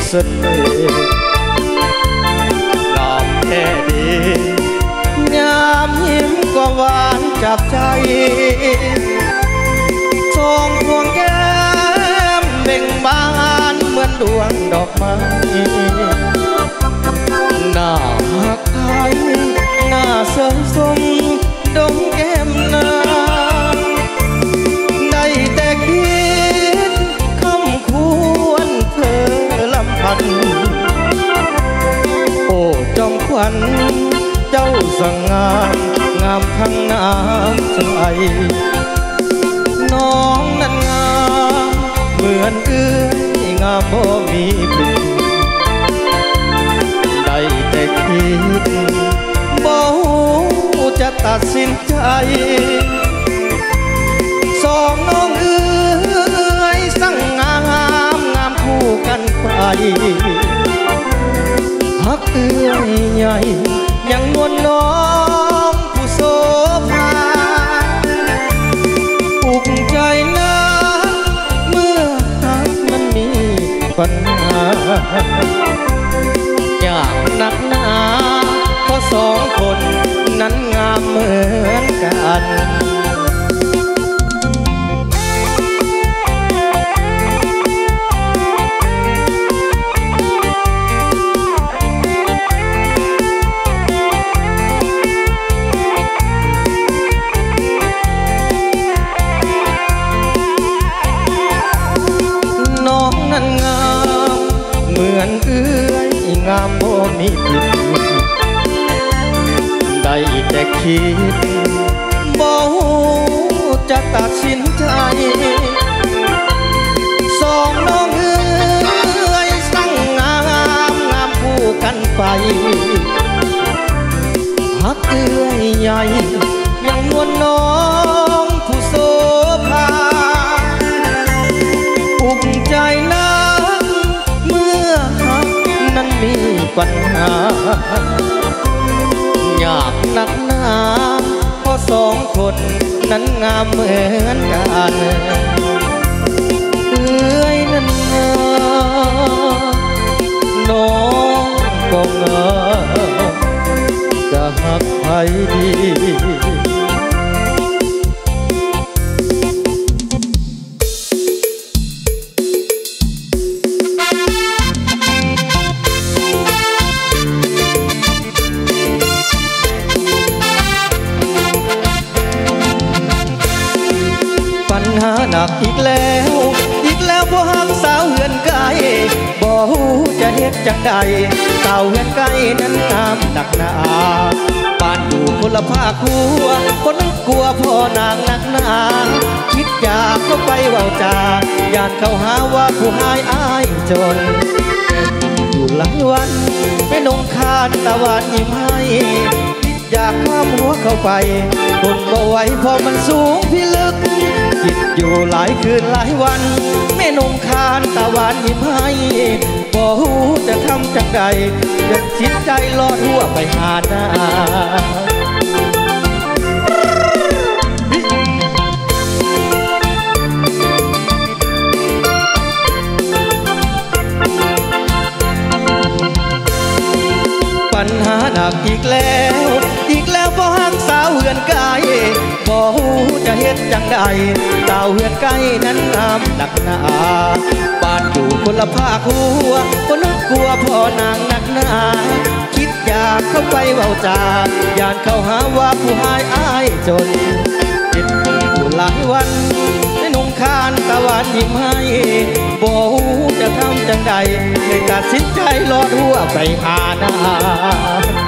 เสน่ห์งามแท้ดียามยิ้มก็หวานจับใจทรงพวงแก้มเบ่งบานเหมือนดวงดอกไม้หน้าหักไทยหน้าเสยสมดมแก้มนาได้แต่คิดคำควรเธอลำพันโอ้จอมขวัญเจ้าสั่งงามงามทั้งน้ำใจน้องนั้นงามเหมือนเอื้อยงามบ่มีผิดได้แต่คิดบ่จะตัดสินใจสองน้องเอื้อยสั่งงามงามคู่กันไปฮักเอื้อยใหญ่ยังนวลน้องผู้โสภาปลุกใจนะเมื่อหักมันมีปัญหาอยากหนักหนาเพราะสองคนนั้นงามเหมือนกันน้องนั้นงามเหมือนเอื้อยงามบ่มีผิดได้แต่คิดบ่จะตัดสินใจสองน้องเอื้อยสั่งงามงามคู่กันไปฮักเอื้อยใหญ่ยังนวลน้องผู้โสภาอุ่นใจนักเมื่อฮักนั้นมีปัญหาอยากหนักหนาเพราะสองคนนั้นงามเหมือนกันเอื้อยนั้นงามน้องก็งามจะหักใครดีปัญหาหนักอีกแล้วบ่ฮักสาวเฮือนไกลบ่ฮู้จะเฮ็ดจังใดสาวเฮือนไกลนั้นงามหนักหนาบ้านอยู่คนละภาคหัวคนนั้นกลัวพ่อนางหนักหนาคิดอยากเข้าไปเว้าจาก่านเขาหาว่าผู้หายอายจนอยู่หลายวันไม่นงคานตะวันยิ้มให้อยากข้ามหัวเข้าไปทนบ่ไหวเพราะมันสูงพิลึกคิดอยู่หลายคืนหลายวันแม่นงคานตะวันยิ้มให้บ่ฮู้จะทำจังใดอยากจิตใจลอดหัวไปหาหน้าปัญหาหนักอีกแล้วบ่ฮักสาวเฮือนไกลบ่ฮู้จะเฮ็ดจังใดสาวเฮือนไกลนั้นงามหนักหนาบ้านอยู่คนละภาคหัวคนนั้นกลัวพ่อนางหนักหนาคิดอยากเข้าไปเว้าจาก่านเขาหาว่าผู้หายอายจนเจ็บอยู่หลายวันไม่นุ่งคานตะวันยิ้มให้บ่ฮู้จะทำจังใดเลยตัดสินใจลอดหัวไปหาหน้า